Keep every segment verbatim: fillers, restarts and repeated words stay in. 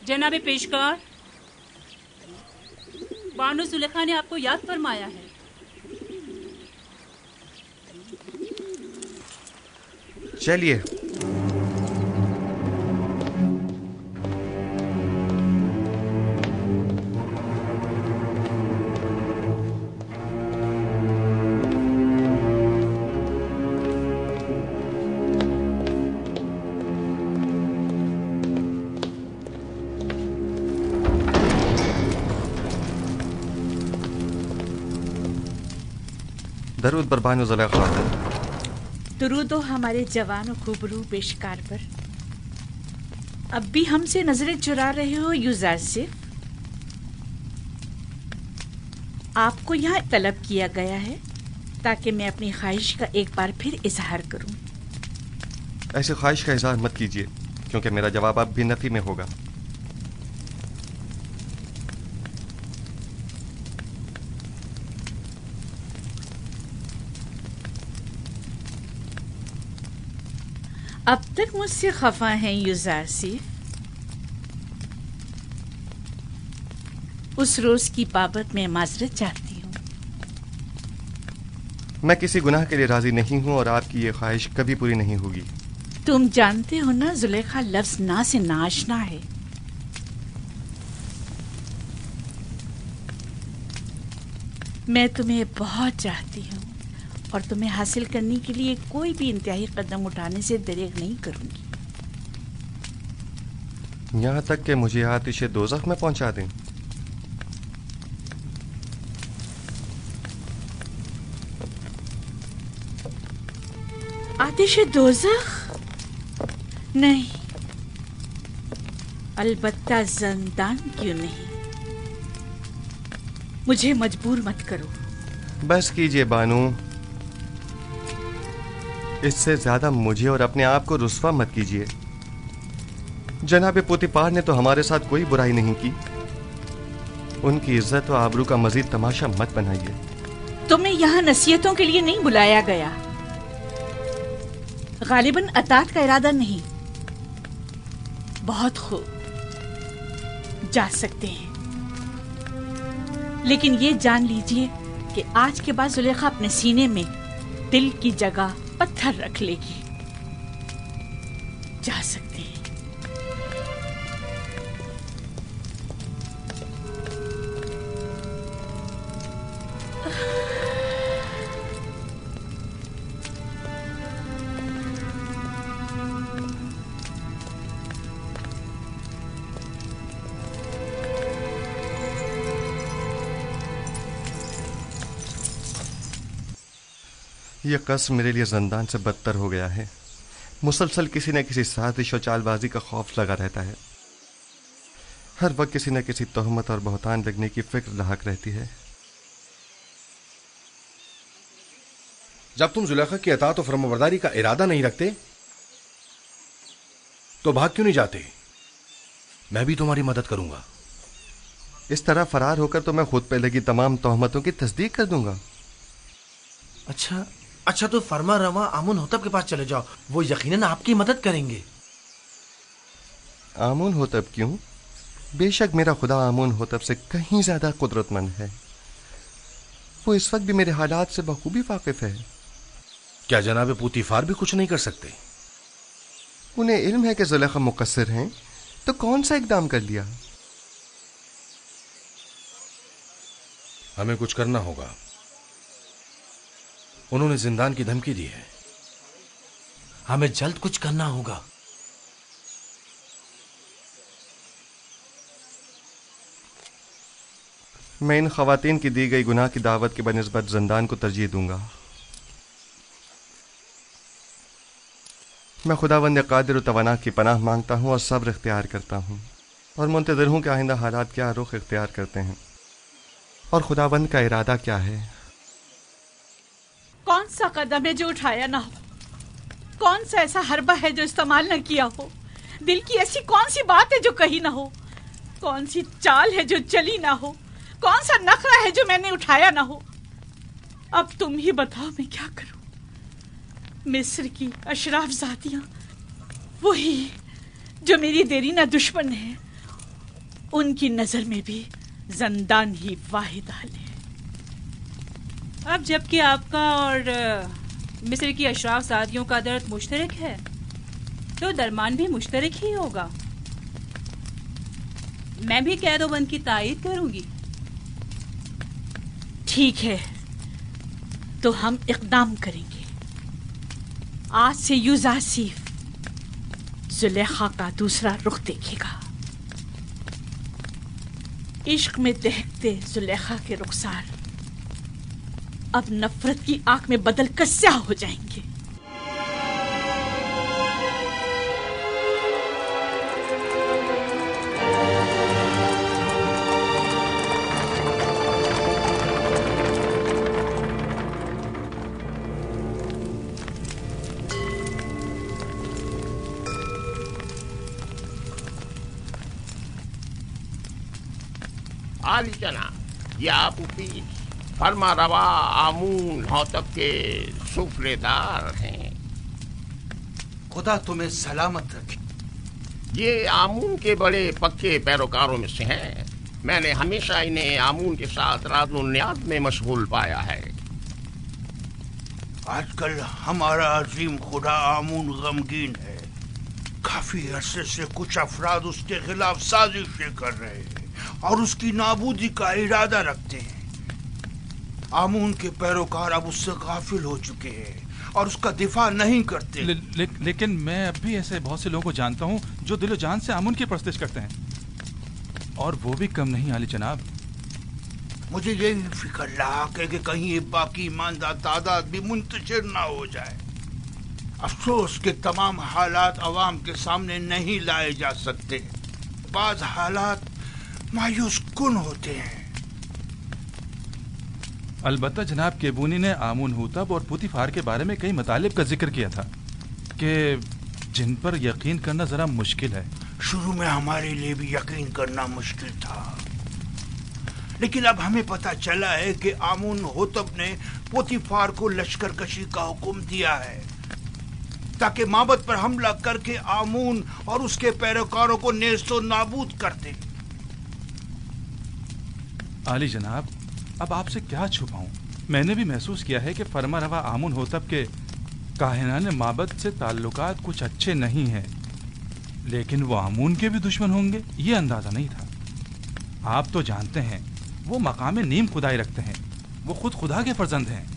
जनाबे पेशकार, बानो सुलेखा ने आपको याद फरमाया है। चलिए। दरूद बर बानो ज़ुलेखा। दरूद हो हमारे जवान और खूबरू पेशकार पर। अब भी हमसे नजरें चुरा रहे हो यूज़ासिफ? आपको यहाँ तलब किया गया है ताकि मैं अपनी ख्वाहिश का एक बार फिर इजहार करूं। ऐसी ख्वाहिश का इजहार मत कीजिए, क्योंकि मेरा जवाब अब भी नफी में होगा। अब तक मुझसे खफा हैं यूज़ासिफ? उस रोज की बाबत मैं माजरत चाहती हूँ। मैं किसी गुनाह के लिए राजी नहीं हूँ और आपकी ये ख्वाहिश कभी पूरी नहीं होगी। तुम जानते हो ना, जुलेखा लफ्ज ना से नाशना है। मैं तुम्हें बहुत चाहती हूँ और तुम्हें हासिल करने के लिए कोई भी इंतहाई कदम उठाने से दरेग नहीं करूंगी। यहाँ तक कि मुझे आतिशे दोज़ख में पहुंचा दें। आतिशे दोज़ख? नहीं, अलबत्ता ज़िंदान क्यों नहीं। मुझे मजबूर मत करो। बस कीजिए बानू, इससे ज्यादा मुझे और अपने आप को रुस्वा मत कीजिए। जनाबे पोतीपार ने तो हमारे साथ कोई बुराई नहीं की। उनकी इज्जत और आबरू का मजीद तमाशा मत बनाइए। तुम्हें यहाँ नसीहतों के लिए नहीं बुलाया गया। गालिबन अतात का इरादा नहीं। बहुत खूब, जा सकते हैं, लेकिन ये जान लीजिए कि आज के बाद जुलेखा अपने सीने में दिल की जगह पत्थर रख लेगी। जा सकते हैं। यह कसम मेरे लिए जिंदान से बदतर हो गया है। मुसलसल किसी न किसी साजिश और चालबाजी का खौफ लगा रहता है। हर वक्त किसी न किसी तोहमत और बहतान लगने की फिक्र लाहक रहती है। जब तुम जुलेखा की अतात और फरमाबरदारी का इरादा नहीं रखते तो भाग क्यों नहीं जाते? मैं भी तुम्हारी मदद करूंगा। इस तरह फरार होकर तो मैं खुद पे लगी तमाम तोहमतों की तस्दीक कर दूंगा। अच्छा अच्छा तो फरमा रवा आमुन होतब के पास चले जाओ, वो यकीनन आपकी मदद करेंगे। आमुन होतब क्यों? बेशक मेरा खुदा आमुन होतब से कहीं ज्यादा कुदरतमंद है। वो इस वक्त भी मेरे हालात से बखूबी वाकिफ है। क्या जनाब पोतीफार भी कुछ नहीं कर सकते? उन्हें इल्म है कि जुलेखा मुकस्सिर हैं, तो कौन सा इकदाम कर लिया? हमें कुछ करना होगा। उन्होंने जिंदान की धमकी दी है। हमें जल्द कुछ करना होगा। मैं इन खवातीन की दी गई गुनाह की दावत के बनिस्बत जिंदान को तरजीह दूंगा। मैं खुदावंद कादिर व तवाना की पनाह मांगता हूँ और सब्र इख्तियार करता हूँ और मुंतज़िर हूँ कि आइंदा हालात क्या रुख इख्तियार करते हैं और खुदावंद का इरादा क्या है। कौन सा कदम है जो उठाया ना हो? कौन सा ऐसा हरबा है जो इस्तेमाल न किया हो? दिल की ऐसी कौन सी बात है जो कही ना हो? कौन सी चाल है जो चली ना हो? कौन सा नखरा है जो मैंने उठाया ना हो? अब तुम ही बताओ मैं क्या करूं? मिस्र की अशराफ जातियां, वही जो मेरी देरीना दुश्मन है, उनकी नजर में भी जंदान ही वाहिद हल है। अब जबकि आपका और अ, मिस्र की अशराफ सादियों का दर्द मुश्तरक है, तो दरमान भी मुश्तरक ही होगा। मैं भी कैदोबंद की तायीद करूंगी। ठीक है, तो हम इकदाम करेंगे। आज से यूजासिफ जुलेखा का दूसरा रुख देखेगा। इश्क में दहकते जुलेखा के रुखसार अब नफरत की आंख में बदल कर स्याह हो जाएंगे। आली जनाब, ये आप पीर फरमा रवा आमून होतब के सूफलेदार हैं। खुदा तुम्हें सलामत रखे। ये आमून के बड़े पक्के पैरोकारों में से हैं। मैंने हमेशा इन्हें आमून के साथ राज़ो न्याज में मशगूल पाया है। आजकल हमारा अजीम खुदा आमून गमगीन है। काफी अरसे से कुछ अफराद उसके खिलाफ साजिशें कर रहे हैं और उसकी नाबूदी का इरादा रखते हैं। आमून के पैरोकार अब उससे गाफिल हो चुके हैं और उसका दिफा नहीं करते। ले, ले, लेकिन मैं अब भी ऐसे बहुत से लोगों को जानता हूँ जो दिलो जान से आमून की परस्तिश करते हैं, और वो भी कम नहीं आली जनाब। मुझे यही फिक्र लाक है कि कहीं ये बाकी ईमानदार तादाद भी मुंतशिर ना हो जाए। अफसोस के तमाम हालात अवाम के सामने नहीं लाए जा सकते। बाज हालात मायूस कुन होते हैं। अलबत्ता जनाब केबूनी ने आमून हुतब और पुतीफार के बारे में कई मतालिब का जिक्र किया था कि जिन पर यकीन करना जरा मुश्किल है। शुरू में हमारे लिए भी यकीन करना मुश्किल था, लेकिन अब हमें पता चला है कि आमून हुतब ने पुतीफार को लश्कर कशी का हुक्म दिया है ताकि माबद पर हमला करके आमून और उसके पैरोकारों को नेस्तो नाबूद कर दे। आली जनाब, अब आपसे क्या छुपाऊं? मैंने भी महसूस किया है कि फरमा रवा आमून होतब के काहिनाने माबद से ताल्लुकात कुछ अच्छे नहीं हैं, लेकिन वो आमून के भी दुश्मन होंगे ये अंदाजा नहीं था। आप तो जानते हैं वो मकाम नीम खुदाई रखते हैं, वो खुद खुदा के फर्जंद हैं।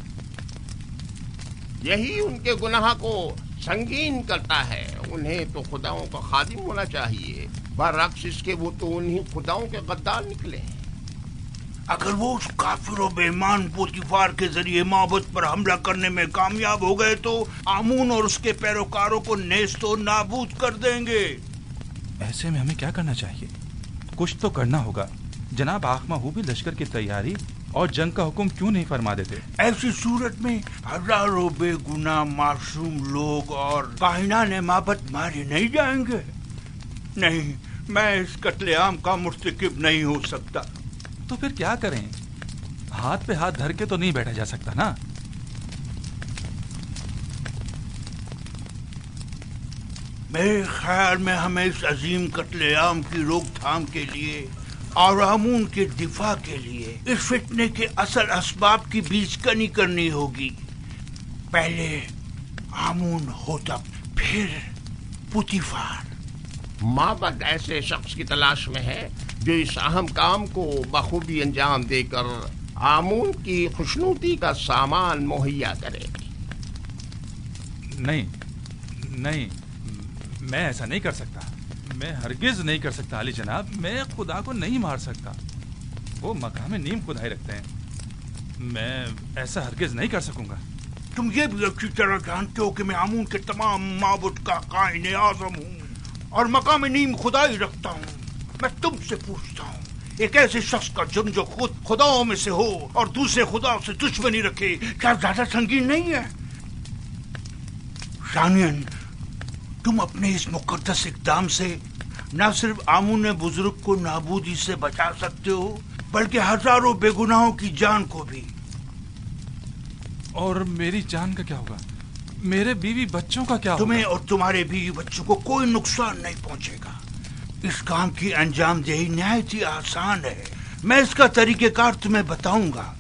यही उनके गुनाह को संगीन करता है। उन्हें तो खुदाओं का खादिम होना चाहिए, बरअक्स इसके वो तो उन्हीं खुदाओं के गद्दार निकले हैं। अगर वो उस काफिर और बेईमान पोतीफार के जरिए माबद पर हमला करने में कामयाब हो गए तो आमून और उसके पैरोकारों को नेस्तो नाबूद कर देंगे। ऐसे में हमें क्या करना चाहिए? कुछ तो करना होगा। जनाब आखमाहू भी लश्कर की तैयारी और जंग का हुक्म क्यों नहीं फरमा देते? ऐसी सूरत में हजारों बेगुनाह मासूम लोग और काहिनाने माबद मारे नहीं जाएंगे। नहीं, मैं इस कत्लेआम का मुर्तकिब नहीं हो सकता। तो फिर क्या करें? हाथ पे हाथ धर के तो नहीं बैठा जा सकता ना। मेरे ख्याल में हमें इस अजीम कत्लेआम की रोकथाम के लिए और आमून के दिफा के लिए इस फितने के असल असबाब की बीजकनी करनी होगी। पहले आमून होतब, फिर पुतीफार। माबद ऐसे शख्स की तलाश में है जो इस अहम काम को बखूबी अंजाम देकर आमून की खुशनूदी का सामान मुहैया करे। नहीं नहीं, मैं ऐसा नहीं कर सकता। मैं हरगिज नहीं कर सकता आली जनाब। मैं खुदा को नहीं मार सकता। वो मकाम नीम खुदाई रखते हैं। मैं ऐसा हरगिज नहीं कर सकूंगा। तुम ये भी अच्छी तरह जानते हो कि मैं आमून के तमाम माबुद का कायने आजम हूँ और मकाम नीम खुदाई रखता हूँ। मैं तुमसे पूछता हूँ, एक ऐसे शख्स का जुर्म जो खुद खुदाओं में से हो और दूसरे खुदाओं से दुश्मनी रखे, क्या ज्यादा संगीन नहीं है? शानियन, तुम अपने इस मुकद्दस इक़दाम से न सिर्फ आमून बुजुर्ग को नाबूदी से बचा सकते हो, बल्कि हजारों बेगुनाहों की जान को भी। और मेरी जान का क्या होगा? मेरे बीवी बच्चों का क्या तुम्हें होगा? और तुम्हारे बीवी बच्चों को कोई नुकसान नहीं पहुंचेगा। इस काम की अंजामदेही निहायत ही आसान है। मैं इसका तरीकेकार तुम्हें बताऊंगा।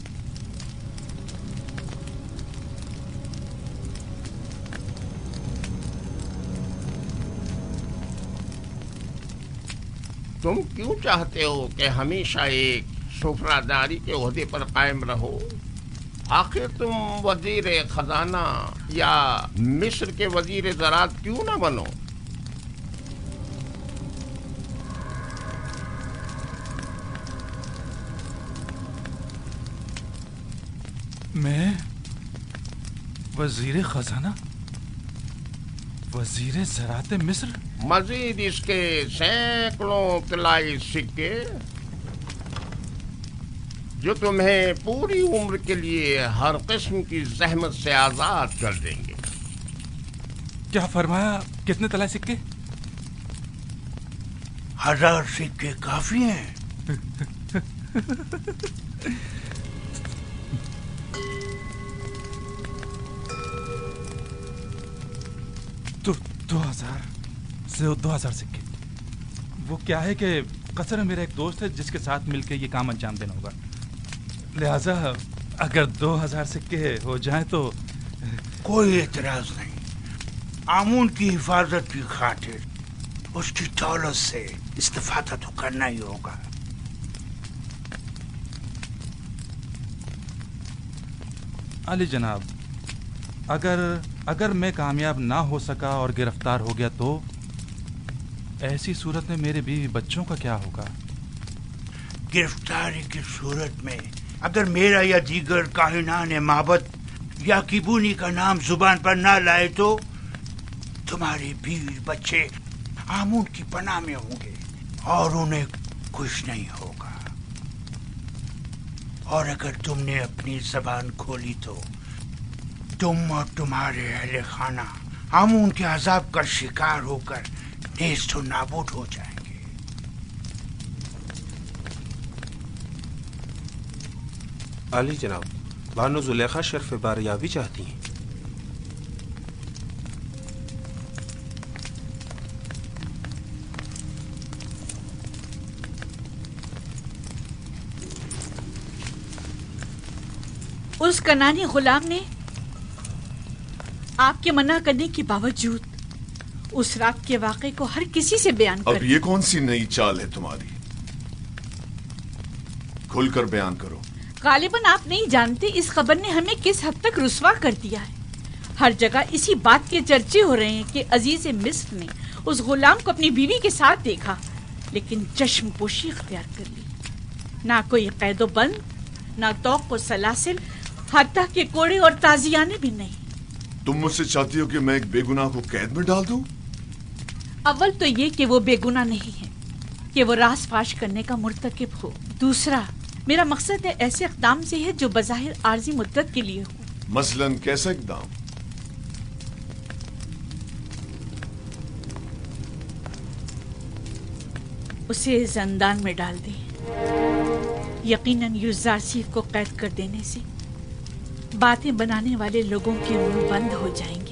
तुम क्यों चाहते हो कि हमेशा एक सुफरादारी के ओहदे पर कायम रहो? आखिर तुम वजीर खजाना या मिस्र के वजीर ज़राअत क्यों ना बनो? मैं वजीर खजाना, वजीर ज़राअत मिस्र? मजीद इसके सैकड़ों तलाई सिक्के जो तुम्हें पूरी उम्र के लिए हर किस्म की जहमत से आजाद कर देंगे। क्या फरमाया? कितने तलाई सिक्के? हजार सिक्के काफी हैं। दो दो हजार से दो हजार सिक्के। वो क्या है कि कसर मेरा एक दोस्त है जिसके साथ मिलकर ये काम अंजाम देना होगा, लिहाजा अगर दो हजार सिक्के हो जाए तो। कोई एतराज नहीं। आमून की हिफाजत की खातिर उसकी दौलत से इस्तेफादा तो करना ही होगा। अली जनाब, अगर अगर मैं कामयाब ना हो सका और गिरफ्तार हो गया तो ऐसी सूरत में मेरे बीवी बच्चों का क्या होगा? गिरफ्तारी की सूरत में अगर मेरा या दीगर काहिनाने माबद या किबूनी का नाम जुबान पर ना लाए तो तुम्हारे बीवी बच्चे आमून की पनाह में होंगे और उन्हें कुछ नहीं होगा। और अगर तुमने अपनी जबान खोली तो तुम और तुम्हारे अहले खाना आमून के अजाब का शिकार होकर नेस्त और नाबूद हो जाएंगे। अली जनाब, बानो जुलेखा शर्फ बारियाबी चाहती हैं। उस कनानी गुलाम ने आपके मना करने के बावजूद उस रात के वाक़े को हर किसी से बयान कर। अब ये कौन सी नई चाल है तुम्हारी? खुलकर बयान करो। गालिबन आप नहीं जानते इस खबर ने हमें किस हद तक रुस्वा कर दिया है। हर जगह इसी बात के चर्चे हो रहे हैं कि अजीज मिस्र ने उस गुलाम को अपनी बीवी के साथ देखा, लेकिन चश्मपोशी इख्तियार कर ली। ना कोई कैदो बंद, ना तौक व सलासिल, हत्ता के कोड़े और ताजियाने भी नहीं। तुम मुझसे चाहती हो कि मैं एक बेगुनाह को कैद में डाल दूं? अव्वल तो ये कि वो बेगुनाह नहीं है, कि वो राज फाश करने का मुर्तकिब हो। दूसरा, मेरा मकसद है ऐसे इक़दाम से है जो बज़ाहिर आर्जी मुद्दत के लिए हो। मसलन कैसा इक़दाम? उसे ज़ंदान में डाल दें। यकीनन यूज़ारसीफ को कैद कर देने से बातें बनाने वाले लोगों के मुंह बंद हो जाएंगे।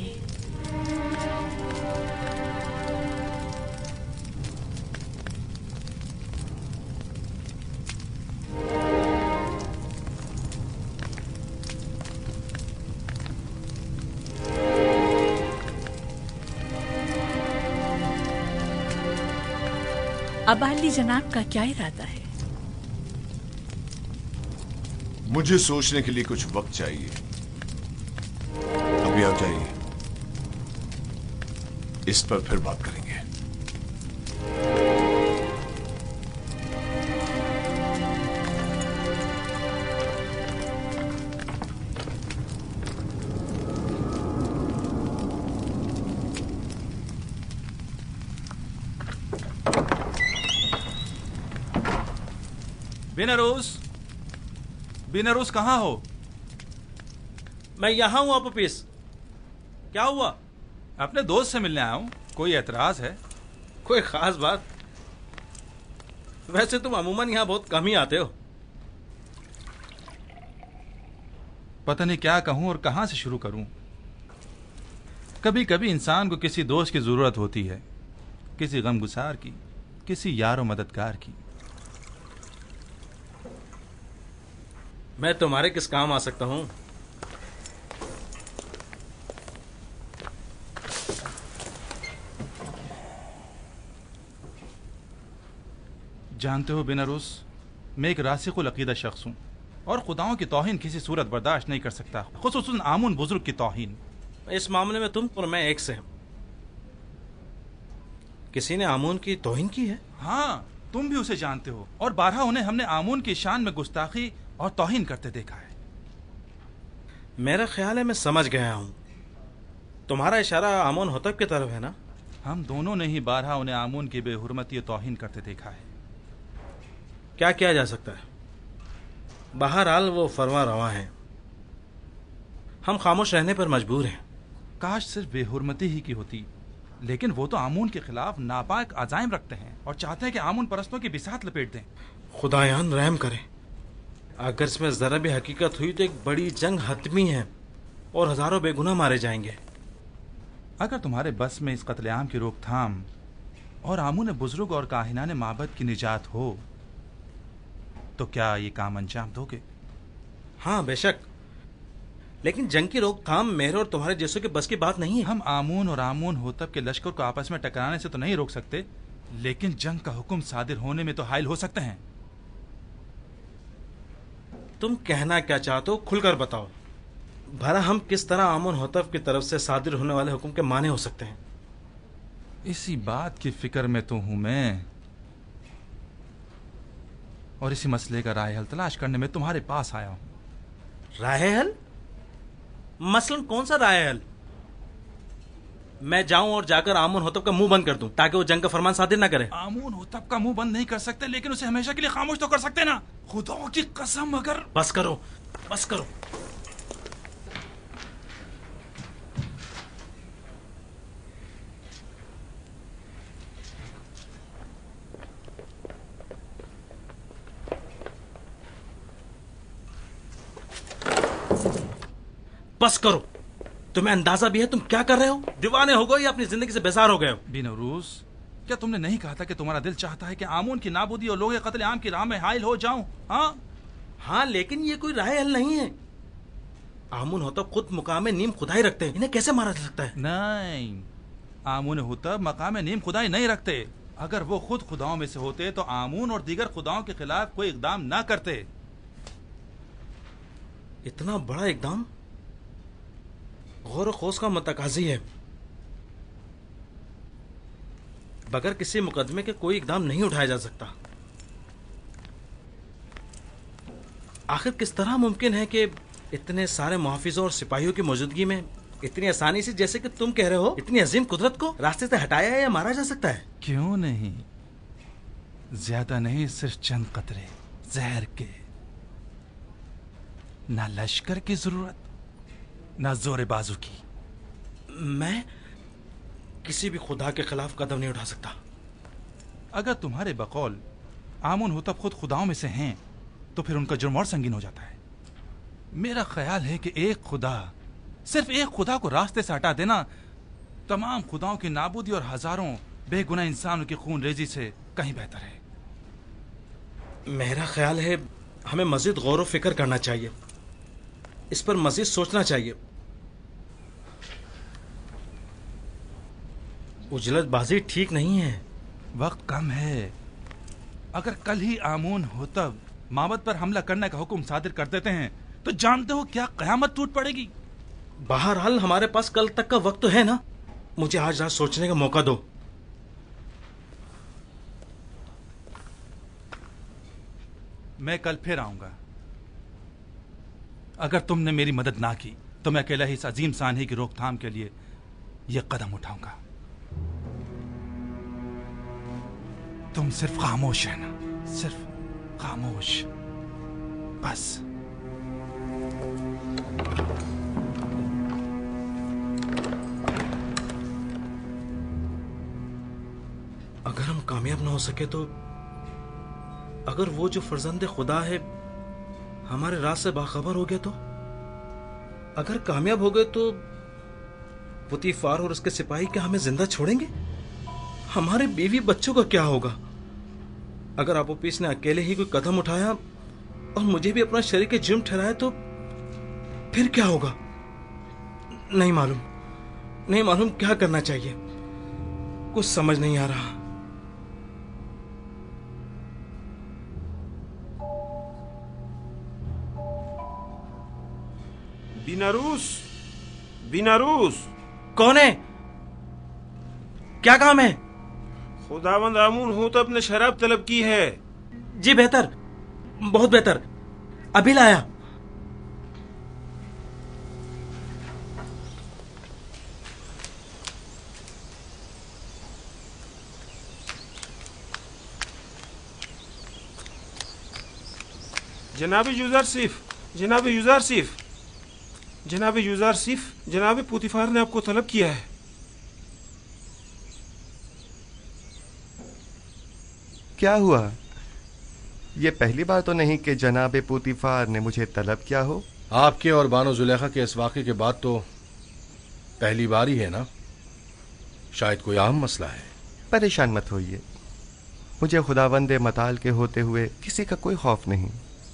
अब अली जनाब का क्या इरादा है? मुझे सोचने के लिए कुछ वक्त चाहिए। अभी आप जाइए, इस पर फिर बात करेंगे। बिनारोस, बिनारोस कहाँ हो? मैं यहाँ हूँ अपपीस। क्या हुआ? अपने दोस्त से मिलने आया हूँ। कोई एतराज है? कोई खास बात? वैसे तुम अमूमन यहाँ बहुत कम ही आते हो। पता नहीं क्या कहूँ और कहाँ से शुरू करूँ। कभी कभी इंसान को किसी दोस्त की जरूरत होती है, किसी गमगुसार की, किसी यार और मददगार की। मैं तुम्हारे किस काम आ सकता हूं? जानते हो बिनरुस, मैं एक रासिकुल अकीदा शख्स हूं और खुदाओं की तौहीन किसी सूरत बर्दाश्त नहीं कर सकता, खुसूसन आमुन बुजुर्ग की तौहीन। इस मामले में तुम और मैं एक से हैं। किसी ने आमून की तौहीन की है? हाँ, तुम भी उसे जानते हो और बारहा उन्हें हमने आमून की शान में गुस्ताखी और तौहीन करते देखा है। मेरा ख्याल है मैं समझ गया हूं। तुम्हारा इशारा आमून होतब की तरफ है ना? हम दोनों ने ही बारहा उन्हें आमून की बेहुरमती और तौहीन करते देखा है। क्या किया जा सकता है? बहरहाल वो फरमा रवा है, हम खामोश रहने पर मजबूर हैं। काश सिर्फ बेहुरमती ही की होती, लेकिन वो तो आमून के खिलाफ नापाक अजाइम रखते हैं और चाहते हैं कि आमून परस्तों की बिसात लपेट दें। खुदायान रहम करे। अगर इसमें जरा भी हकीकत हुई तो एक बड़ी जंग हतमी है और हजारों बेगुनाह मारे जाएंगे। अगर तुम्हारे बस में इस कत्लेआम की रोकथाम और आमून बुजुर्ग और काहिनाने माबद की निजात हो तो क्या ये काम अंजाम दोगे? हाँ बेशक, लेकिन जंग की रोकथाम मेरे और तुम्हारे जैसों के बस की बात नहीं है। हम आमून और आमून होतब के लश्कर को आपस में टकराने से तो नहीं रोक सकते, लेकिन जंग का हुक्म सादिर होने में तो हायल हो सकते हैं। तुम कहना क्या चाहते हो, खुलकर बताओ। भला हम किस तरह आमून होतब की तरफ से सादिर होने वाले हुक्म के माने हो सकते हैं? इसी बात की फिक्र में तो हूं मैं, और इसी मसले का राय हल तलाश करने में तुम्हारे पास आया हूं। राय हल? मसलन कौन सा राय हल? मैं जाऊं और जाकर आमून होतब का मुंह बंद कर दूं ताकि वो जंग का फरमान सादिर ना करे? आमून होतब का मुंह बंद नहीं कर सकते, लेकिन उसे हमेशा के लिए खामोश तो कर सकते ना। खुदाओं की कसम, अगर बस करो, बस करो। बस करो। तुम्हें अंदाजा भी है तुम क्या कर रहे हो? दीवाने हो गए या अपनी जिंदगी से बेजार हो गए हो? बिनौरूस, क्या तुमने नहीं कहा था कि तुम्हारा दिल चाहता है कि आमून की नाबूदी और लोग कत्ल आम की राह में हायल हो जाऊं? हाँ हाँ, लेकिन ये कोई राय हल नहीं है। आमून होतब खुद मुकाम नीम खुदाई रखते हैं, इन्हें कैसे मारा जा सकता है? नहीं, आमून होतब मकाम नीम खुदाई नहीं रखते। अगर वो खुद खुदाओं में से होते तो आमून और दीगर खुदाओं के खिलाफ कोई इकदाम ना करते। इतना बड़ा इकदाम गौर खोज का मतकाजी है। बगैर किसी मुकदमे के कोई इकदाम नहीं उठाया जा सकता। आखिर किस तरह मुमकिन है कि इतने सारे मुहाफिजों और सिपाहियों की मौजूदगी में इतनी आसानी से, जैसे कि तुम कह रहे हो, इतनी अजीम कुदरत को रास्ते से हटाया या मारा जा सकता है? क्यों नहीं, ज्यादा नहीं, सिर्फ चंद कतरे जहर के। ना लश्कर की जरूरत, ना जोरे बाजू की। मैं किसी भी खुदा के खिलाफ कदम नहीं उठा सकता। अगर तुम्हारे बकौल आमून होतब खुद खुदाओं में से हैं तो फिर उनका जुर्म और संगीन हो जाता है। मेरा ख्याल है कि एक खुदा, सिर्फ एक खुदा को रास्ते से हटा देना तमाम खुदाओं की नाबूदी और हजारों बेगुनाह इंसानों की खून रेजी से कहीं बेहतर है। मेरा ख्याल है हमें मजीद गौर व फिक्र करना चाहिए, इस पर मजीद सोचना चाहिए। उजलतबाजी ठीक नहीं है। वक्त कम है। अगर कल ही आमून होतब माबद पर हमला करने का हुक्म सादिर कर देते हैं तो जानते हो क्या कयामत टूट पड़ेगी। बहरहाल हमारे पास कल तक का वक्त तो है ना। मुझे आज रात सोचने का मौका दो। मैं कल फिर आऊंगा। अगर तुमने मेरी मदद ना की तो मैं अकेला ही इस अजीम सानही की रोकथाम के लिए यह कदम उठाऊंगा। तुम सिर्फ खामोश रहना, सिर्फ खामोश, बस। अगर हम कामयाब ना हो सके तो, अगर वो जो फर्जंद खुदा है हमारे राज से बाखबर हो गया तो, अगर कामयाब हो गए तो पुतीफार और उसके सिपाही क्या हमें जिंदा छोड़ेंगे? हमारे बीवी बच्चों का क्या होगा? अगर आपोपिस ने अकेले ही कोई कदम उठाया और मुझे भी अपना शरीर के जिम ठहराया तो फिर क्या होगा? नहीं मालूम, नहीं मालूम क्या करना चाहिए, कुछ समझ नहीं आ रहा। बीनारूस, बीनारूस। कौन है? क्या काम है? खुदावंद आमून होतब ने शराब तलब की है। जी बेहतर, बहुत बेहतर, अभी लाया। जनाब यूज़रसिफ, जनाब यूज़रसिफ, जनाब यूज़रसिफ, जनाब पुतिफार ने आपको तलब किया है। क्या हुआ? ये पहली बार तो नहीं कि जनाब पुतिफार ने मुझे तलब किया हो। आपके और बानो जुलेखा के इस वाक़े के बाद तो पहली बार ही है ना? शायद कोई अहम मसला है। परेशान मत होइए, मुझे खुदावंदे मताल के होते हुए किसी का कोई खौफ नहीं।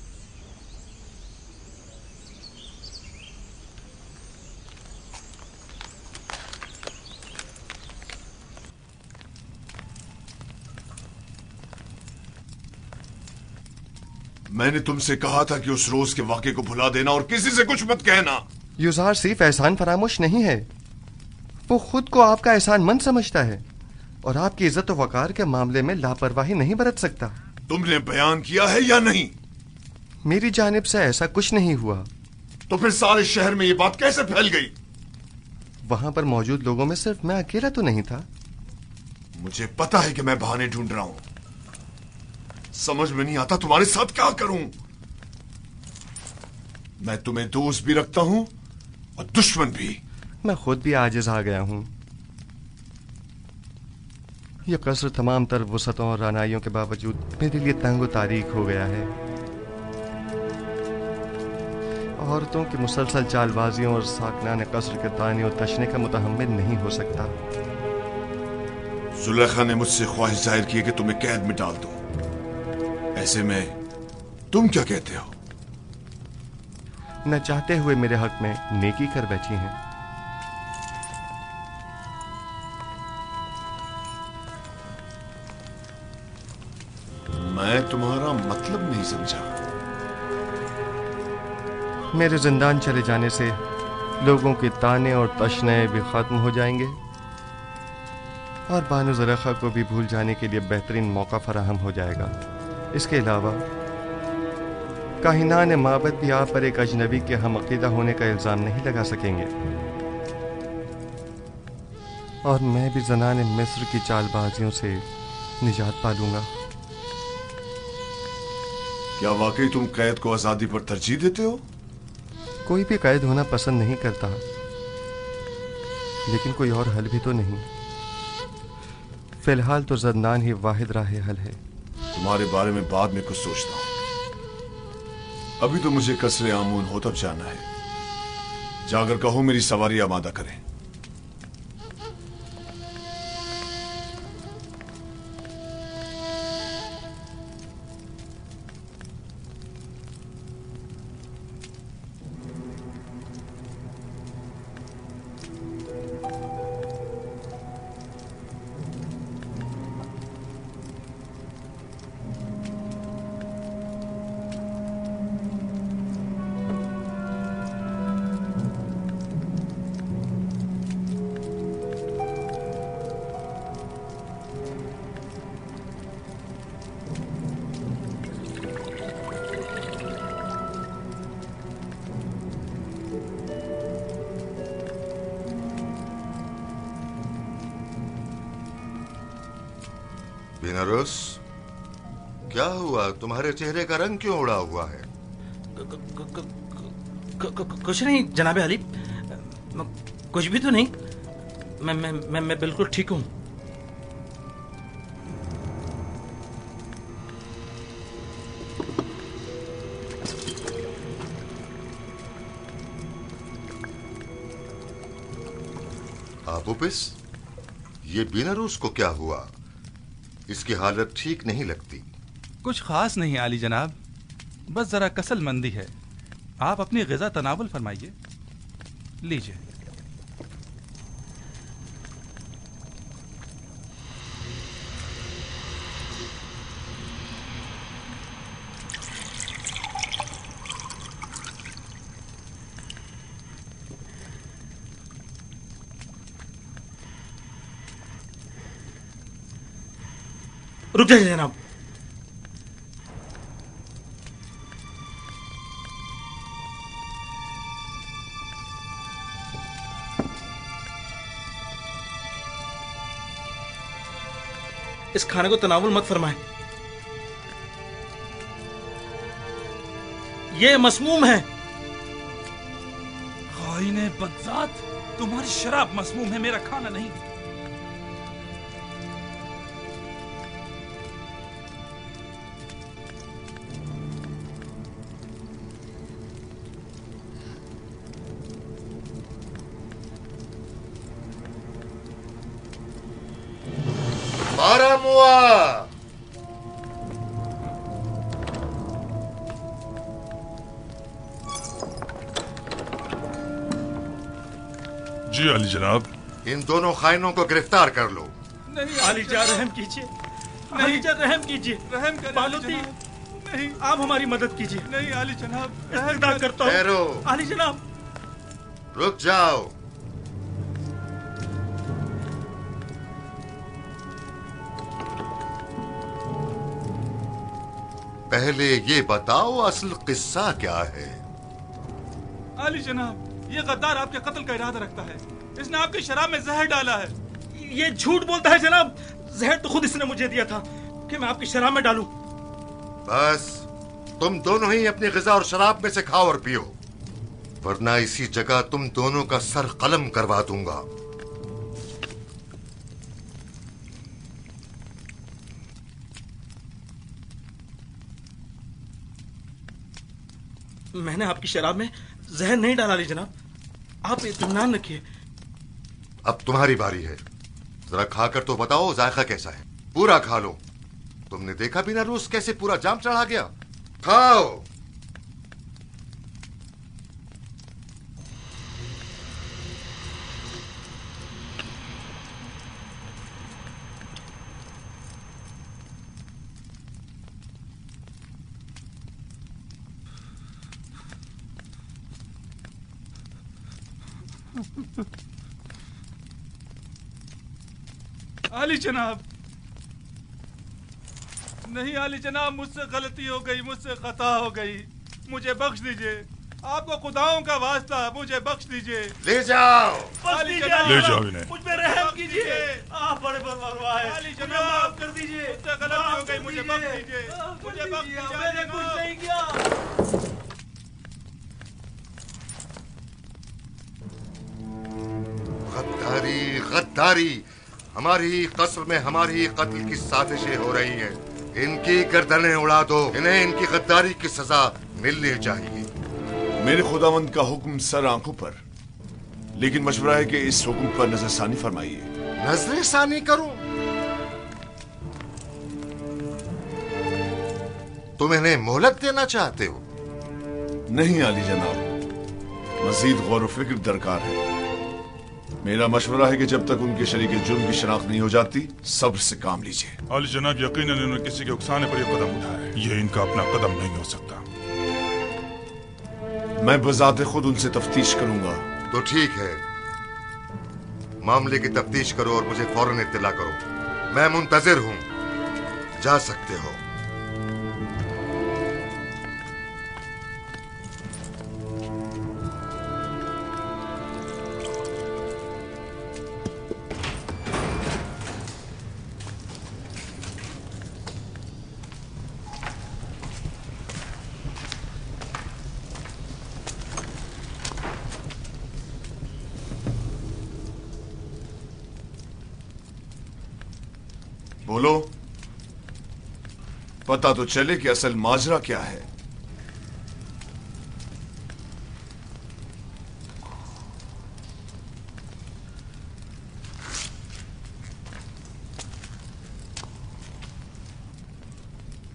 मैंने तुमसे कहा था कि उस रोज के वाक़े को भुला देना और किसी से कुछ मत कहना। यूज़रसिफ एहसान फरामोश नहीं है, वो खुद को आपका एहसान मंद समझता है और आपकी इज्जत और वकार के मामले में लापरवाही नहीं बरत सकता। तुमने बयान किया है या नहीं? मेरी जानिब से ऐसा कुछ नहीं हुआ। तो फिर सारे शहर में ये बात कैसे फैल गई? वहां पर मौजूद लोगों में सिर्फ मैं अकेला तो नहीं था। मुझे पता है कि मैं बहाने ढूंढ रहा हूं, समझ में नहीं आता तुम्हारे साथ क्या करूं। मैं तुम्हें दोस्त भी रखता हूं और दुश्मन भी। मैं खुद भी आजिज आ गया हूं। यह कसर तमाम तर वुसअतों और रानाइयों के बावजूद मेरे लिए तंग तारीख हो गया है। औरतों की मुसलसल चालबाजियों और साकनान कसर के ताने और तशने का मुतहम्मिल नहीं हो सकता। जुलेखा ने मुझसे ख्वाहिश जाहिर की कि तुम्हें कैद में डाल दूं। ऐसे में तुम क्या कहते हो? न चाहते हुए मेरे हक में नेकी कर बैठी हैं। मैं तुम्हारा मतलब नहीं समझा। मेरे जिंदान चले जाने से लोगों के ताने और तशने भी खत्म हो जाएंगे और बानो जुलेखा को भी भूल जाने के लिए बेहतरीन मौका फराहम हो जाएगा। इसके अलावा काहिनान माबद भी आप पर एक अजनबी के हम अकीदा होने का इल्जाम नहीं लगा सकेंगे और मैं भी ज़नाने मिस्र की चालबाजियों से निजात पालूंगा। क्या वाकई तुम कैद को आजादी पर तरजीह देते हो? कोई भी कैद होना पसंद नहीं करता, लेकिन कोई और हल भी तो नहीं। फिलहाल तो ज़ंदान ही वाहिद राह हल है। तुम्हारे बारे में बाद में कुछ सोचता हूं, अभी तो मुझे कसरे आमून होतब जाना है। जाकर कहो मेरी सवारी आमादा करें। बीनारूस, क्या हुआ? तुम्हारे चेहरे का रंग क्यों उड़ा हुआ है? कुछ नहीं जनाबे अली, कुछ भी तो नहीं। मैं मैं मैं, मैं बिल्कुल ठीक हूँ। आबूपिस, ये बीनारूस को क्या हुआ? इसकी हालत ठीक नहीं लगती। कुछ खास नहीं आली जनाब, बस जरा कसल मंदी है। आप अपनी ग़िज़ा तनावुल फरमाइए। लीजिए। रुक जाइए जनाब। इस खाने को तनावुल मत फरमाएं, ये मसमूम है। खाइने बदजात, तुम्हारी शराब मसमूम है, मेरा खाना नहीं। बारामुआ, जी अली जनाब। इन दोनों खाइनों को गिरफ्तार कर लो। नहीं आली जा, रहम कीजिए। नहीं जा, रहम कीजिए। रहम करें बालोती, नहीं आप हमारी मदद कीजिए। नहीं आली जनाब, इस्तग़फ़ार करता हूँ। ठहरो। आली जनाब, रुक जाओ। पहले ये बताओ असल किस्सा क्या है? आली जनाब, ये गद्दार आपके कत्ल का इरादा रखता है। इसने आपकी शराब में जहर डाला है। ये झूठ बोलता है जनाब। जहर तो खुद इसने मुझे दिया था कि मैं आपकी शराब में डालूं। बस तुम दोनों ही अपनी ग़िज़ा और शराब में से खाओ और पियो, वरना इसी जगह तुम दोनों का सर कलम करवा दूंगा। मैंने आपकी शराब में जहर नहीं डाला ली जनाब, आप इत्मीनान रखिए। अब तुम्हारी बारी है, जरा खाकर तो बताओ जायका कैसा है। पूरा खा लो। तुमने देखा बिना रूस कैसे पूरा जाम चढ़ा गया। खाओ। आली जनाब, नहीं आली जनाब, मुझसे गलती हो गई, मुझसे खता हो गई, मुझे बख्श दीजिए। आपको खुदाओं का वास्ता, मुझे बख्श दीजिए। ले जाओ। आली जनाब, ले जाओ इन्हें। मुझ पे रहम कीजिए। आप बड़े बदमाश हैं। आली जनाब, माफ कर दीजिए। मुझसे गलती हो गई, मुझे बख्श दीजिए। मुझे बख्श दीजिए। मैंने कुछ नहीं किया। गद्दारी, गद्दारी। हमारी ही कस्र में हमारी ही कत्ल की साजिशें हो रही हैं। इनकी गर्दनें उड़ा दो। इन्हें इनकी गद्दारी की सजा मिलनी चाहिए। मेरे खुदावंद का हुक्म सर आंखों पर, लेकिन मशवरा है कि इस हुक्म पर नजरसानी फरमाइए। नजरसानी करूं? तुम इन्हें मोहलत देना चाहते हो? नहीं आली जनाब, मजीद गौर व फिक्र दरकार है। मेरा मशवरा है कि जब तक उनके शरीक जुर्म की शनाख्त नहीं हो जाती, सब्र से काम लीजिए। आली जनाब, यकीनन इन्होंने किसी के उकसाने पर यह कदम उठाया है। ये इनका अपना कदम नहीं हो सकता। मैं बजाते खुद उनसे तफ्तीश करूंगा। तो ठीक है, मामले की तफ्तीश करो और मुझे फौरन इत्तला करो। मैं मुंतजिर हूं। जा सकते हो। बोलो, पता तो चले कि असल माजरा क्या है।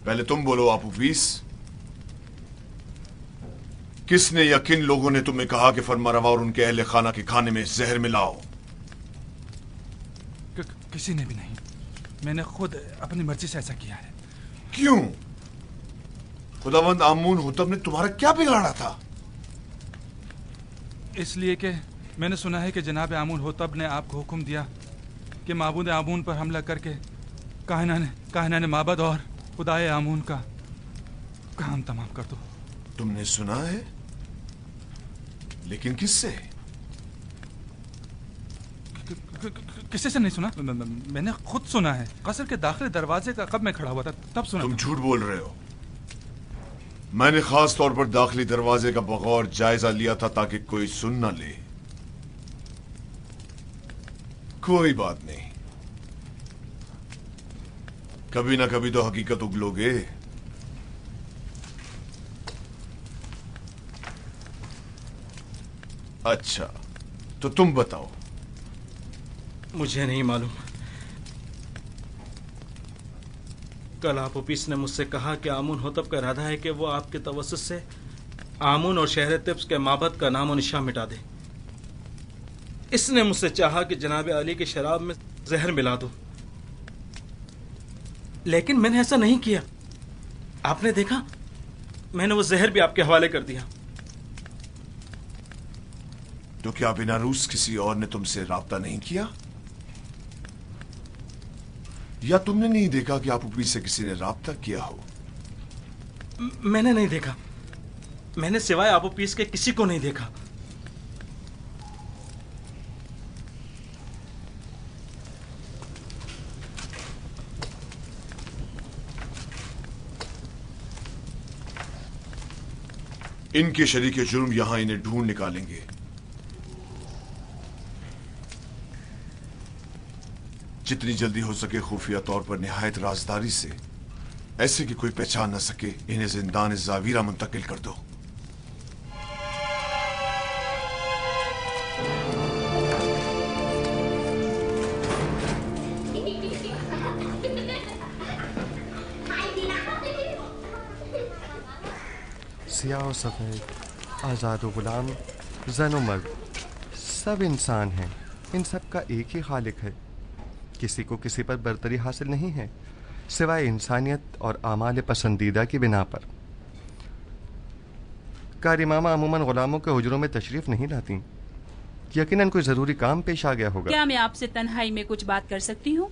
पहले तुम बोलो आपू फीस, किसने या किन लोगों ने तुम्हें कहा कि फरमारवा और उनके अहले खाना के खाने में जहर मिलाओ? कि, किसी ने भी नहीं, मैंने खुद अपनी मर्जी से ऐसा किया है। क्यों? खुदावंद आमून हुतब ने तुम्हारा क्या बिगाड़ा था? इसलिए कि मैंने सुना है कि जनाब आमून होतब ने आपको हुक्म दिया कि माबूद आमून पर हमला करके काहिनाने काहिनाने माबद और खुदाए आमून का काम तमाम कर दो। तुमने सुना है? लेकिन किससे? किसी से नहीं सुना, मैंने खुद सुना है। कसर के दाखिली दरवाजे का कब मैं खड़ा हुआ था तब सुना। तुम झूठ बोल रहे हो। मैंने खास तौर पर दाखिली दरवाजे का बगौर जायजा लिया था ताकि कोई सुन न ले। कोई बात नहीं, कभी ना कभी तो हकीकत उगलोगे। अच्छा, तो तुम बताओ। मुझे नहीं मालूम। कल आप ऑफिस ने मुझसे कहा कि आमून होतब का इरादा है कि वो आपके तवस्सुस से आमून और शहर तिब्स के माबद का नाम और निशान मिटा दे। इसने मुझसे चाहा कि जनाब अली की शराब में जहर मिला दो, लेकिन मैंने ऐसा नहीं किया। आपने देखा, मैंने वो जहर भी आपके हवाले कर दिया। तो क्या बिना रूस किसी और ने तुमसे राब्ता नहीं किया? या तुमने नहीं देखा कि आप ऊपरी से किसी ने राब्ता किया हो? म- मैंने नहीं देखा। मैंने सिवाय आबू पीस के किसी को नहीं देखा। इनके शरीके जुर्म यहां इन्हें ढूंढ निकालेंगे। जितनी जल्दी हो सके खुफिया तौर पर निहायत राजदारी से, ऐसे कि कोई पहचान न सके, इन्हें जिंदान जावीरा मुंतकिल कर दो। सियाह और सफ़ेद, आज़ाद व गुलाम, जन व मर्द, सब इंसान हैं। इन सब का एक ही खालिक है। किसी को किसी पर बरतरी हासिल नहीं है सिवाय इंसानियत और आमाल पसंदीदा की बिना पर। कारी मामा अमूमन गुलामों के हुजरों में तशरीफ नहीं लाती। यकीनन कोई ज़रूरी काम पेश आ गया होगा। क्या मैं आपसे तन्हाई में कुछ बात कर सकती हूँ?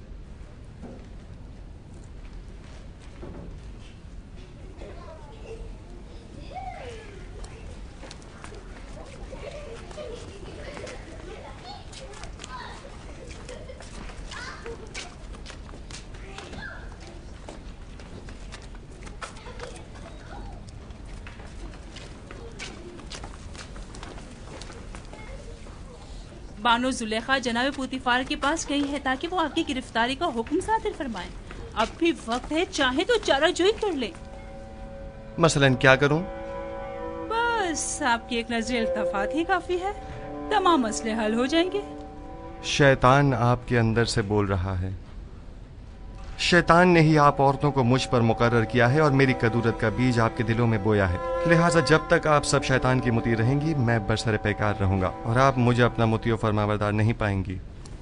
बानो जुलेखा जनाब पुतीफार के पास गई है ताकि वो आपकी गिरफ्तारी का हुक्म सादिर फरमाए। अब भी वक्त है, चाहे तो चाराजोई कर ले। मसलन क्या करूं? बस आपकी एक नजर इल्तफात ही काफी है, तमाम मसले हल हो जाएंगे। शैतान आपके अंदर से बोल रहा है। शैतान ने ही आप औरतों को मुझ पर मुकर्रर किया है और मेरी कदूरत का बीज आपके दिलों में बोया है। लिहाजा जब तक आप सब शैतान की मुती रहेंगी, मैं बरसरे पैकार रहूंगा और आप मुझे अपना मुती और फरमाबरदार नहीं पाएंगी।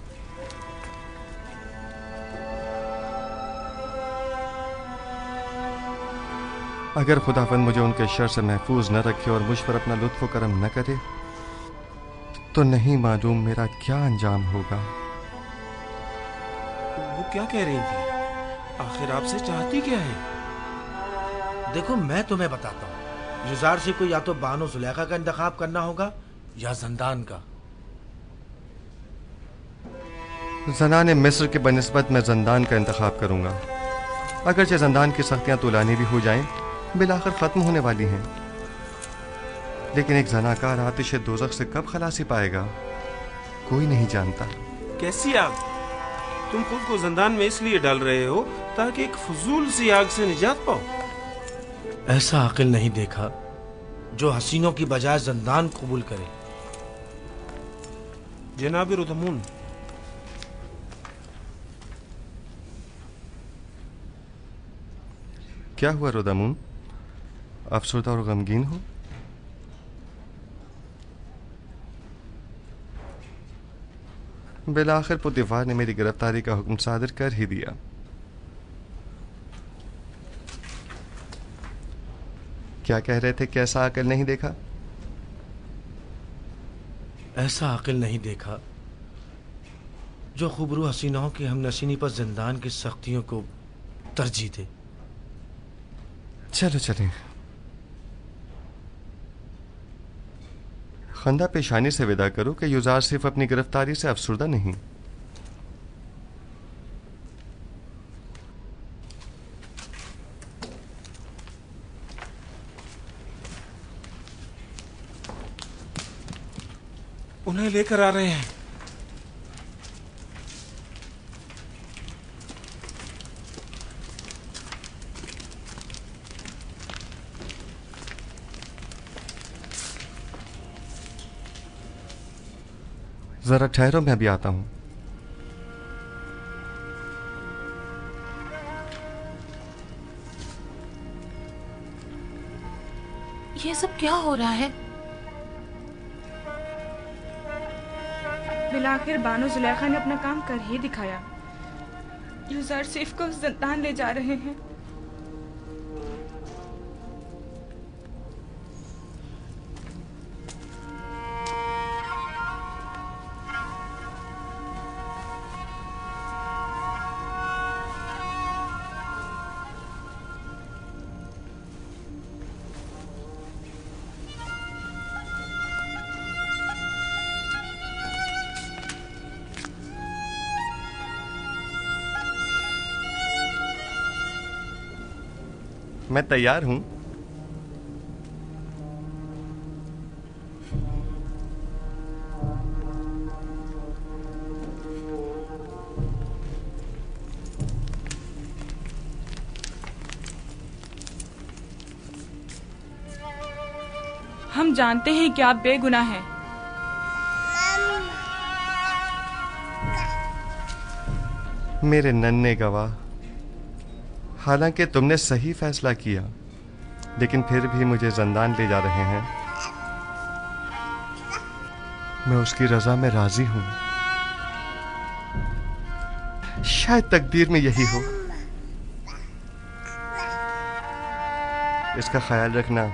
अगर खुदावंद मुझे उनके शर से महफूज न रखे और मुझ पर अपना लुत्फ करम न करे, तो नहीं मालूम मेरा क्या अंजाम होगा। वो क्या कह रही थी? आखिर आपसे चाहती क्या है? देखो, मैं तुम्हें बताता हूँ। युजार से को या तो बानो जुलेखा का इंतखाब करना होगा या जंदान का। जनाने मिस्र के बनिस्बत मैं जंदान का इंतखाब करूंगा। अगरचे जंदान की सख्तियां तुलानी भी हो जाएं, बिलाखिर खत्म होने वाली हैं, लेकिन एक जनाकार आतिश दोज़ख से कब खलासी पाएगा, कोई नहीं जानता। कैसी आग? तुम खुद को जंदान में इसलिए डाल रहे हो ताकि एक फजूल सी आग से निजात पाओ। ऐसा अकिल नहीं देखा जो हसीनों की बजाय जंदान कबूल करे। जनाब रुदमून, क्या हुआ रोदामुन? अफसरदा और गमगीन हो? बिलाखिर पुतिफार ने मेरी गिरफ्तारी का हुक्म सादर कर ही दिया। क्या कह रहे थे? कैसा अकल नहीं देखा? ऐसा अकल नहीं देखा जो खुबरू हसीनाओं की हमनशीनी पर जिंदान की सख्तियों को तरजीह दे। चलो चलें। खंदा पेशानी से विदा करो कि युजार सिर्फ अपनी गिरफ्तारी से अफसरदा नहीं। उन्हें लेकर आ रहे हैं। जरा ठहरो, मैं भी आता हूं। ये सब क्या हो रहा है? बिलाखिर बानो जुलेखा ने अपना काम कर ही दिखाया। युजार सिर्फ को जिंदान ले जा रहे हैं। मैं तैयार हूं। हम जानते हैं कि आप बेगुनाह हैं। मेरे नन्हे गवाह, हालांकि तुमने सही फैसला किया, लेकिन फिर भी मुझे जिंदान ले जा रहे हैं। मैं उसकी रजा में राजी हूं। शायद तकदीर में यही हो। इसका ख्याल रखना।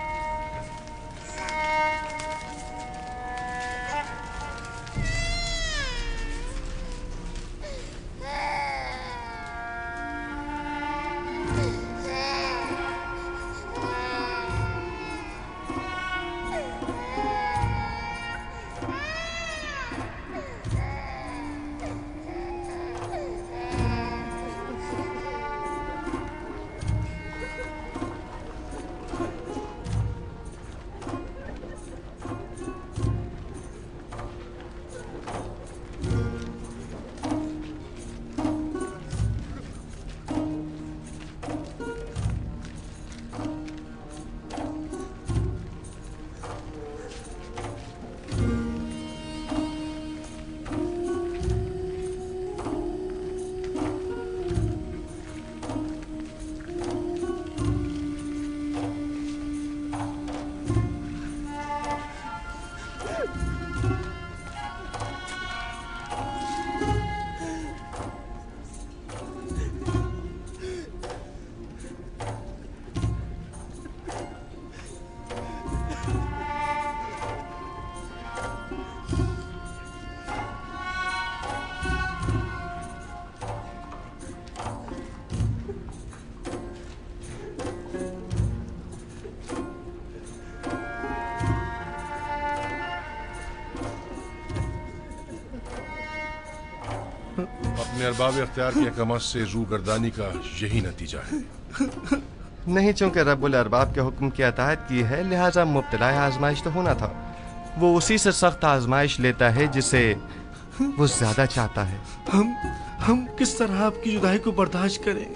अपने अरबाब इख्तियार की हकमत से रूगर्दानी का यही नतीजा है। नहीं, चूंकि रब्बुल अरबाब के हुक्म की अताअत की है, लिहाजा मुब्तला आजमाइश तो होना था। वो उसी से सख्त आजमाइश लेता है जिसे वो ज्यादा चाहता है। हम हम किस तरह आपकी जुदाई को बर्दाश्त करें?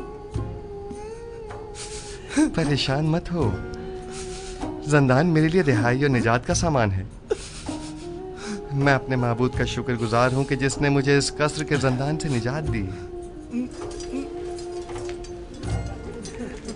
परेशान मत हो। जिंदान मेरे लिए रिहाई और निजात का सामान है। मैं अपने माबूद का शुक्रगुजार हूं कि जिसने मुझे इस कसर के जिंदान से निजात दी।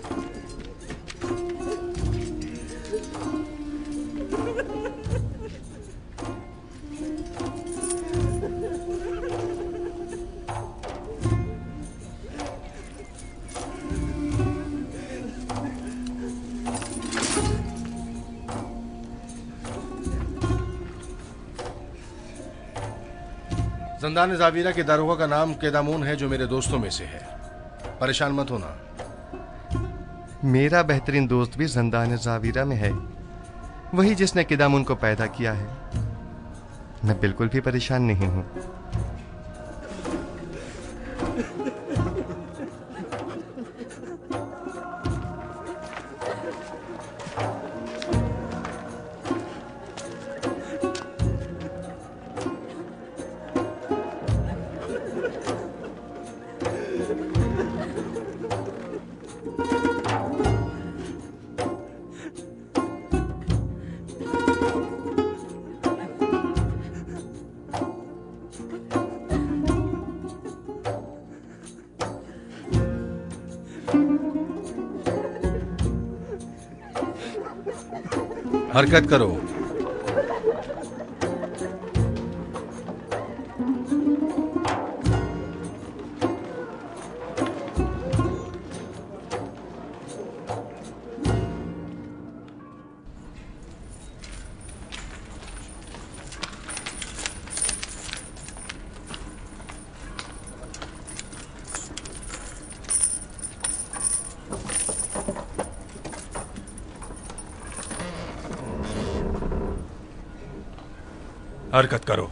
जंदान जावीरा के दारोगा का नाम केदामून है, जो मेरे दोस्तों में से है। परेशान मत होना। मेरा बेहतरीन दोस्त भी जंदान जावीरा में है, वही जिसने केदामून को पैदा किया है। मैं बिल्कुल भी परेशान नहीं हूं। हरकत करो। हरकत करो।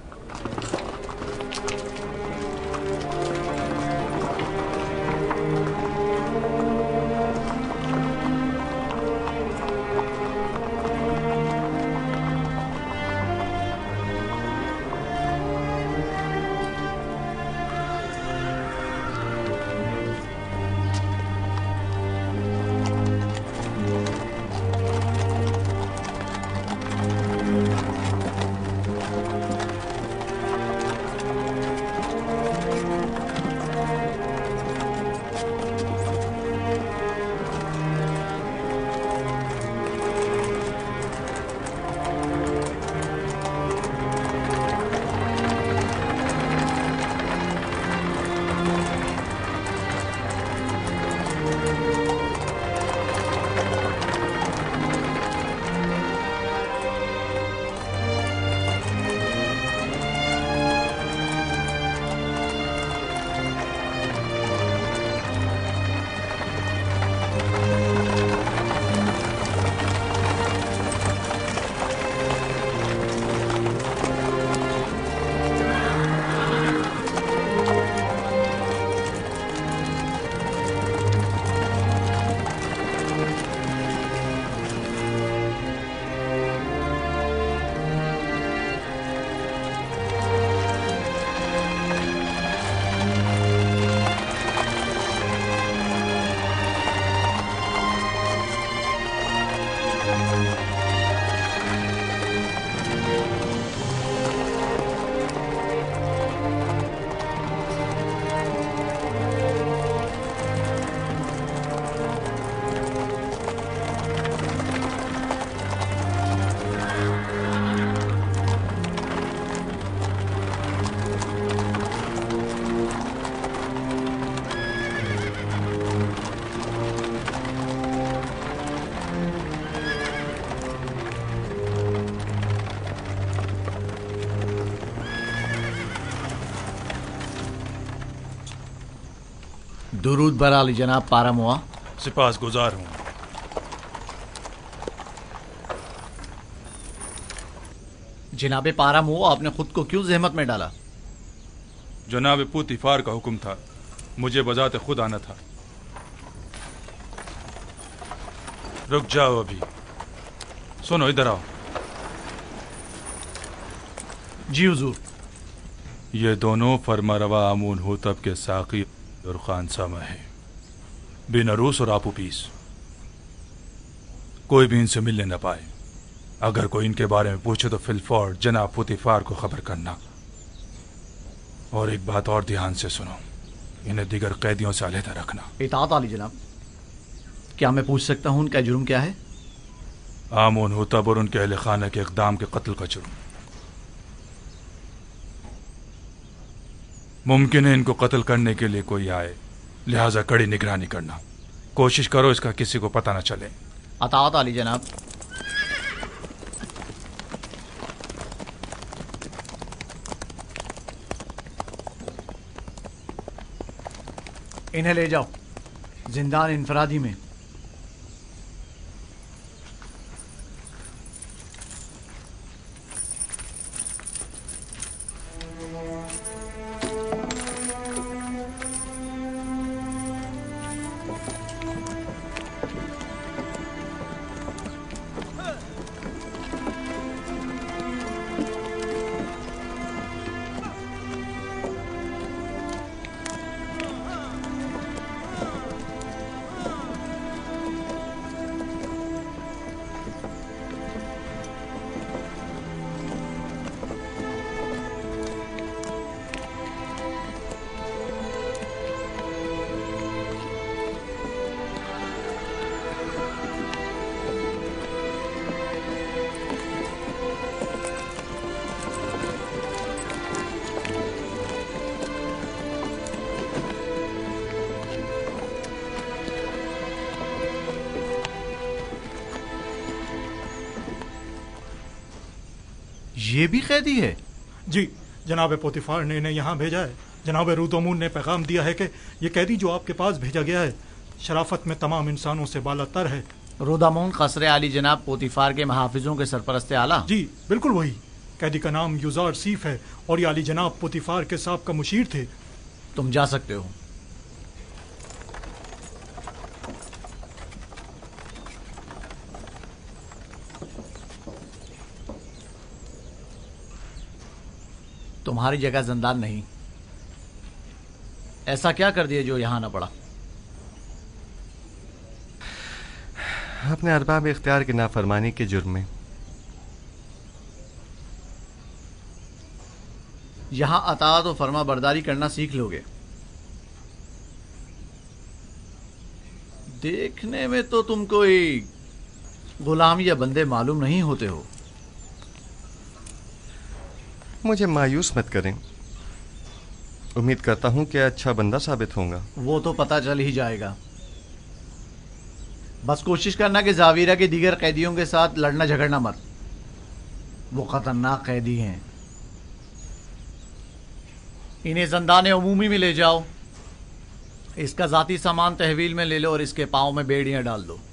दुरूद बर आली जनाब पारामुआ। सिपास गुजार हूँ। जनाबे पारामुआ, आपने खुद को क्यों जहमत में डाला? जनाब पुतिफार का हुक्म था, मुझे बजाते खुद आना था। रुक जाओ अभी। सुनो, इधर आओ। जी हुजूर। ये दोनों फरमारवा आमून होतब के साकी और खानसामा है, बेनरूस और आपूपीस। कोई भी इनसे मिलने न पाए। अगर कोई इनके बारे में पूछे तो फिलफौर जनाब पुतिफार को खबर करना। और एक बात और ध्यान से सुनो, इन्हें दिगर कैदियों से अलहदा रखना। इताअत आली जनाब। क्या मैं पूछ सकता हूँ उनका जुर्म क्या है? आमून होतब और उनके अहले खाना के इक़दाम के कत्ल का जुर्म। मुमकिन है इनको कत्ल करने के लिए कोई आए, लिहाजा कड़ी निगरानी करना। कोशिश करो इसका किसी को पता न चले। अताअत आली जनाब। इन्हें ले जाओ जिंदान इनफरादी में। ये भी कैदी है? जी, जनाब पोतीफार ने इन्हें यहाँ भेजा है। जनाब रूदोमून ने पैगाम दिया है कि ये कैदी जो आपके पास भेजा गया है शराफत में तमाम इंसानों से बालातर है। रूदामून क़स्र आली जनाब पोतीफार के महाफिजों के सरपरस्त आला? जी बिल्कुल वही। कैदी का नाम युजार सीफ है और ये आली जनाब पोतीफार के साबका मुशीर थे। तुम जा सकते हो। तुम्हारी जगह जिंदान नहीं। ऐसा क्या कर दिया जो यहां ना पड़ा? अपने अरबाब इख्तियार की नाफरमानी के जुर्म में। यहां अताअत और फर्मा बरदारी करना सीख लोगे। देखने में तो तुम कोई गुलाम या बंदे मालूम नहीं होते हो। मुझे मायूस मत करें। उम्मीद करता हूं कि अच्छा बंदा साबित होगा। वो तो पता चल ही जाएगा। बस कोशिश करना कि जावीरा के दीगर कैदियों के साथ लड़ना झगड़ना मत। वो खतरनाक कैदी हैं। इन्हें ज़ंदाने उमूमी में ले जाओ। इसका ज़ाती सामान तहवील में ले लो और इसके पाँव में बेड़ियां डाल दो।